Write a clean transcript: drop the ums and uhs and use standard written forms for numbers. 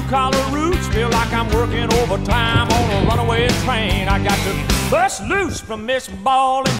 blue-collar roots. Feel like I'm working overtime on a runaway train. I got to bust loose from this ball and